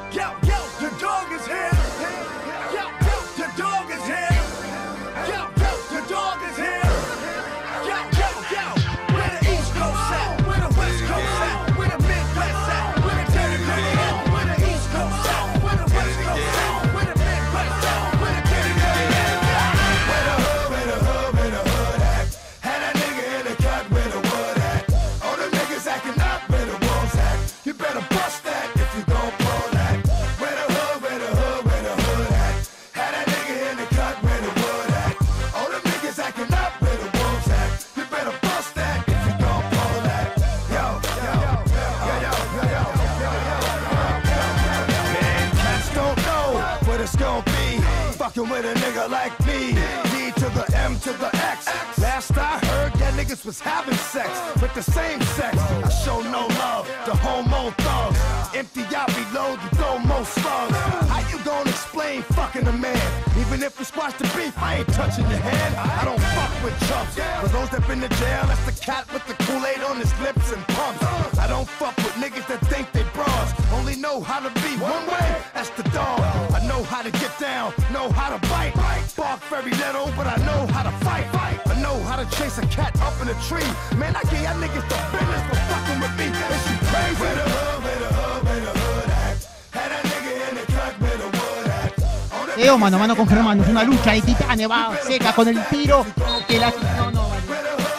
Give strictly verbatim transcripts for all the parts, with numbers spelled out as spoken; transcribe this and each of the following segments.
Yo, yo, the dog is here. Yo, yo, the dog is here. Yo, yo, the dog is here. Yo, yo, yo, where the East Coast at? Where the West Coast at? Where the Midwest at? Where the dedicated at? Where the East Coast at? Where the West Coast at? Where the Midwest at? Where the dedicated at? Where the hood, where the hood, where the hood at? Had a nigga in the cut where the wood at? All the niggas acting up where the wolves at? You better bust that if you gon' pull that. Where the hood, where the hood, where the hood at? Had a nigga in the cut where the wood at? All the niggas acting up where the wolves at? You better bust that if you gon' pull that. Yo, yo, yo, yo, yo, yo, yo, yo, man, cats don't know what it's gon' be. Fucking with a nigga like me. D to the M to the X. Last I heard, that niggas was having sex with the same sex. I show no love to homo thugs. Empty out, reload, you throw most slugs. How you gonna explain fucking a man? Even if we squash the beef, I ain't touching your hand. I don't fuck with chumps. For those that been to jail, that's the cat with the Kool-Aid on his lips and pumps. I don't fuck with niggas that think they bras. Only know how to be one way, that's the dog. I know how to get down, know how to bite. Bark very little, but I know how to fight. I know how to chase a cat up in a tree. Man, I gave y'all niggas the business for fucking with me. Is you crazy? Where the hood, where the hood, where the hood at? Had a nigga in the cut where the wood at? Leo mano a mano con Germano, es una lucha de titanes, va seca con el tiro. Que la... no, no, vale.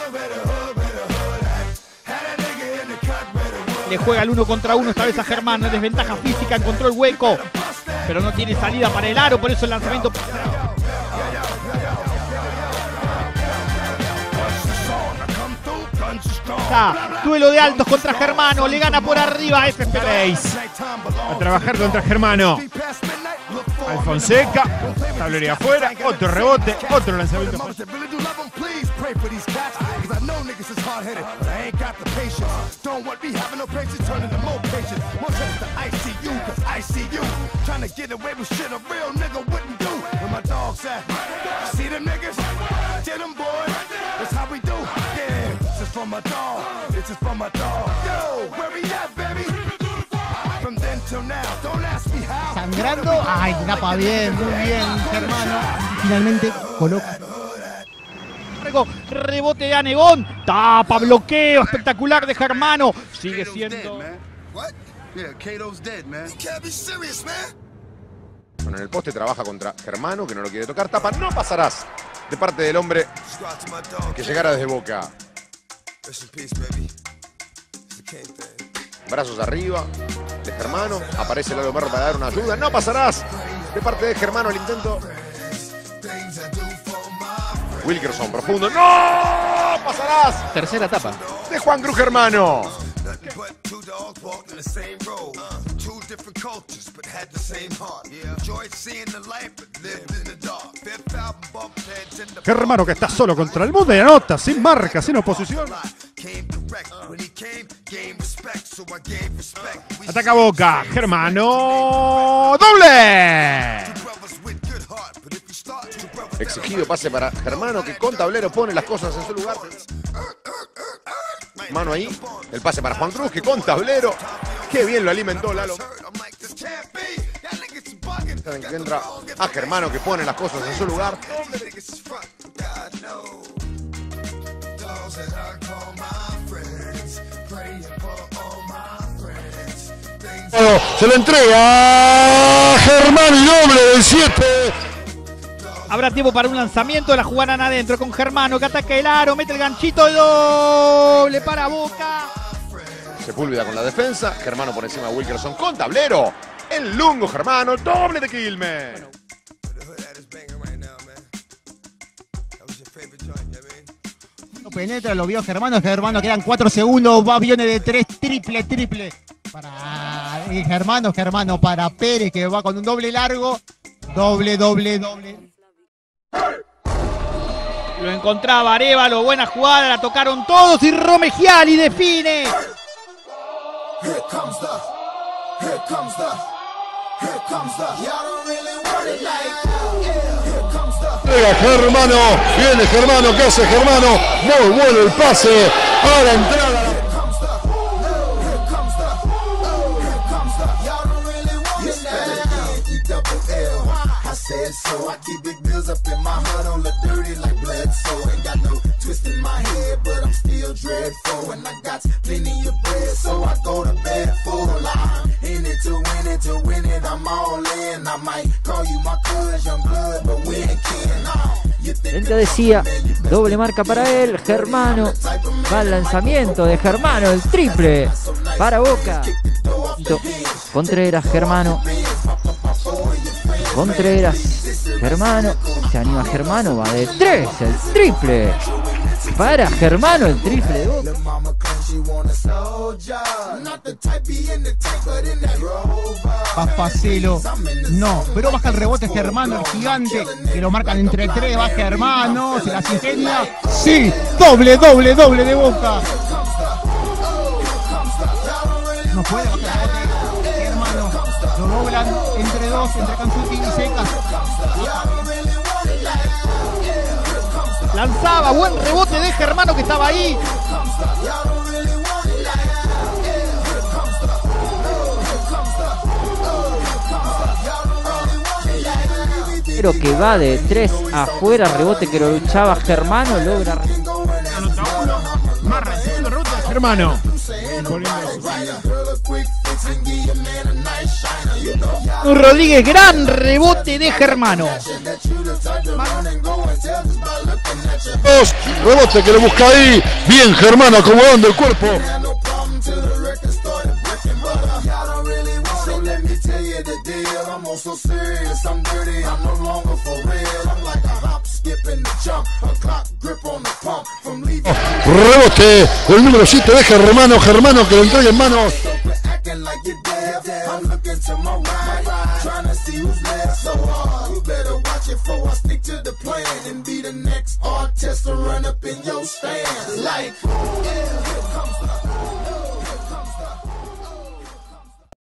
Le juega el uno contra uno esta vez a Germano, en desventaja física, encontró el hueco, pero no tiene salida para el aro, por eso el lanzamiento. Está, duelo de altos contra Germano, le gana por arriba, F P seis. A trabajar contra Germano. Alfonseca, tablería afuera, otro rebote, otro lanzamiento. Sangrando, ay, tapa bien, muy bien, Germano. Finalmente coloca. Rebote de Anegón, tapa, bloqueo espectacular de Germano. Sigue siendo. Bueno, en el poste trabaja contra Germano, que no lo quiere tocar. Tapa, no pasarás. De parte del hombre que llegara desde Boca. Brazos arriba de Germano. Aparece el lado perro para dar una ayuda. No pasarás. De parte de Germano el intento. Wilkerson profundo. ¡No! ¡Pasarás! Tercera etapa. De Juan Cruz Germano. Germano que está solo contra el mundo y anota, sin marca, sin oposición. Ataca Boca. Germano. ¡Doble! Exigido pase para Germano, que con tablero pone las cosas en su lugar. Mano ahí. El pase para Juan Cruz, que con tablero. Qué bien lo alimentó Lalo. Que entra a Germano, que pone las cosas en su lugar. Se lo entrega a Germano y doble del siete. Habrá tiempo para un lanzamiento, la jugarán adentro con Germano que ataca el aro, mete el ganchito de doble para Boca. Sepúlveda con la defensa, Germano por encima de Wilkerson con tablero. El lungo Germano, doble de Quilmes. No penetra, lo vio Germano, Germano quedan cuatro segundos, va aviones de tres, triple, triple. Para Germano, Germano para Pérez que va con un doble largo. Doble, doble, doble. Lo encontraba Arévalo, buena jugada, la tocaron todos y Romegiali define. Llega Germano, viene Germano, ¿qué hace Germano? Muy bueno el pase a la entrada. said so. I keep big bills up in my heart on the dirty like blood. So ain't got no twist in my head, but I'm still dreadful. And I got plenty of bread, so I go to bed full. I'm in it to win it, to win it, I'm all in. I might call you my cuz, young blood, but we ain't kin. Él te decía, doble marca para él, Germano, va al lanzamiento de Germano, el triple para Boca. Contreras, Germano, Contreras, Germano, se anima Germano, va de tres, el triple para Germano, el triple de Boca. Papacelo, no, pero baja el rebote Germano, el gigante, que lo marcan entre tres, va Germano, se las ingenia, sí, doble, doble, doble de Boca. No puede bajar el rebote Germano, lo doblan entre dos, entre Canzuti y Seca. Lanzaba, buen rebote de Germano que estaba ahí. Pero que va de tres afuera, rebote que lo luchaba Germano, logra. Anota uno, marra el segundo rebote de Germano. Rodríguez, gran rebote de Germano. Dos, rebote que le busca ahí. Bien Germano acomodando el cuerpo. Rebote, el número siete de Germano, Germano que lo entrega en manos. And be the next artist to run up in your stand. Like, yeah.